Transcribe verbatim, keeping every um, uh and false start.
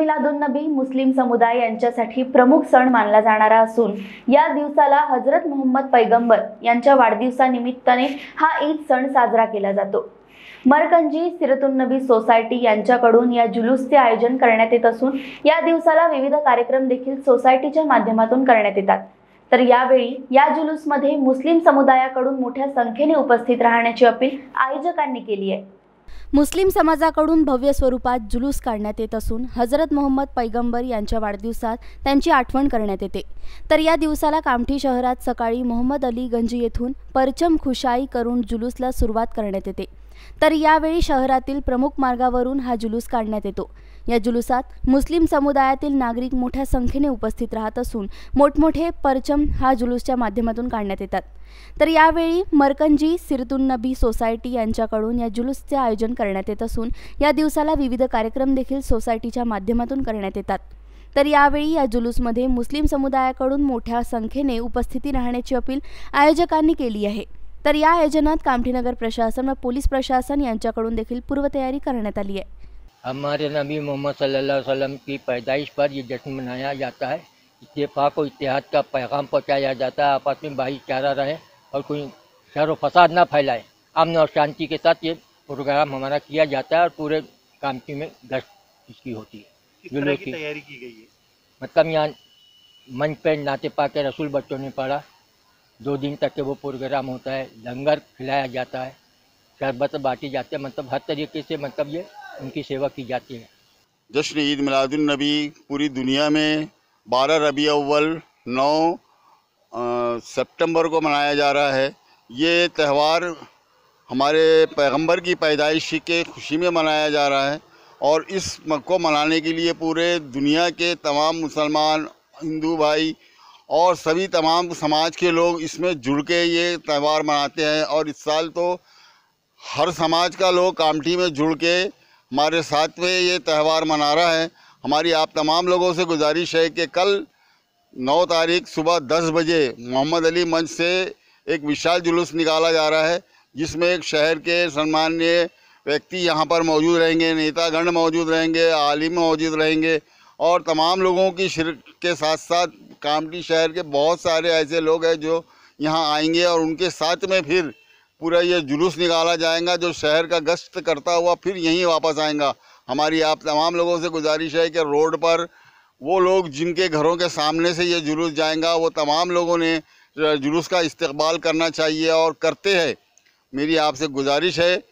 मिलादुन्नबी मुस्लिम समुदाय यांच्यासाठी प्रमुख सण मानला जाणारा असून या दिवसाला हजरत मोहम्मद पैगंबर यांच्या वाढदिवसानिमित्ताने हा ईद सण साजरा केला जातो। मरकंजी सिरतुन्नबी सोसायटी यांच्याकडून या जुलूसचे आयोजन करण्यात येत असून या दिवसाला विविध कार्यक्रम देखील सोसायटीच्या माध्यमातून करण्यात येतात। तर यावेळी या जुलूसमध्ये मुस्लिम समुदायाकडून मोठ्या संख्येने उपस्थित राहण्याची अपील आयोजकांनी केली आहे। मुस्लिम समाजाकडून भव्य स्वरूपात जुलूस काढण्यात येत असून हजरत मोहम्मद पैगंबर यांच्या वाढदिवसात त्यांची आठवण करण्यात येते। तर या दिवसाला कामठी शहरात सकाळी मोहम्मद अली गंज येथून परचम खुशाई करून जुलूसला सुरुवात करण्यात येते। तर यावेळी शहरातील प्रमुख मार्गावरून हा जुलूस काढण्यात येतो। या जुलूसात मुस्लिम समुदायातील नागरिक मोठ्या संख्येने उपस्थित राहत असून मोठमोठे परचम हा जुलूसच्या माध्यमातून काढण्यात येतात। तर यावेळी मरकंजी सिरतुन्नबी सोसायटी यांच्याकडून या जुलूसचे आयोजन करण्यात येत असून या दिवसाला विविध कार्यक्रम देखील सोसायटीच्या माध्यमातून करण्यात येतात। तर यावेळी या जुलूसमध्ये मुस्लिम समुदायाकडून मोठ्या संख्येने उपस्थिती राहण्याची अपील आयोजकांनी केली आहे। तर या आयोजनात कामठीनगर प्रशासन व पोलीस प्रशासन यांच्याकडून देखील पूर्वतयारी करण्यात आली है। हमारे नबी मोहम्मद सल्लल्लाहु अलैहि वसल्लम की पैदाइश पर ये जश्न मनाया जाता है। इत्तेफाक और इत्तेहाद का पैगाम पहुँचाया जाता है। आपस में भाईचारा रहे और कोई शर व फसाद ना फैलाए, अमन और शांति के साथ ये प्रोग्राम हमारा किया जाता है और पूरे कामठी में गश्त इसकी होती है। किस तरह की तैयारी की गई है? मतलब यहाँ मंच पे नाते पाके रसूल बच्चों ने पढ़ा, दो दिन तक के वो प्रोग्राम होता है, लंगर खिलाया जाता है, शरबत बांटी जाती है, मतलब हर तरीके से मतलब ये उनकी सेवा की जाती है। जश्न ईद मिलादुन्नबी पूरी दुनिया में बारह रबी अव्वल नौ सितंबर को मनाया जा रहा है। ये त्यौहार हमारे पैगंबर की पैदाइश के खुशी में मनाया जा रहा है और इस को मनाने के लिए पूरे दुनिया के तमाम मुसलमान, हिंदू भाई और सभी तमाम समाज के लोग इसमें जुड़ के ये त्यौहार मनाते हैं। और इस साल तो हर समाज का लोग कामठी में जुड़ के हमारे साथ में ये त्यौहार मना रहा है। हमारी आप तमाम लोगों से गुजारिश है कि कल नौ तारीख सुबह दस बजे मोहम्मद अली मंच से एक विशाल जुलूस निकाला जा रहा है, जिसमें एक शहर के सम्माननीय व्यक्ति यहाँ पर मौजूद रहेंगे, नेतागण मौजूद रहेंगे, आलिम मौजूद रहेंगे और तमाम लोगों की शिरकत के साथ साथ कामठी शहर के बहुत सारे ऐसे लोग हैं जो यहाँ आएंगे और उनके साथ में फिर पूरा ये जुलूस निकाला जाएगा, जो शहर का गश्त करता हुआ फिर यहीं वापस आएगा। हमारी आप तमाम लोगों से गुजारिश है कि रोड पर वो लोग जिनके घरों के सामने से ये जुलूस जाएगा, वो तमाम लोगों ने जुलूस का इस्तकबाल करना चाहिए और करते हैं। मेरी आपसे गुजारिश है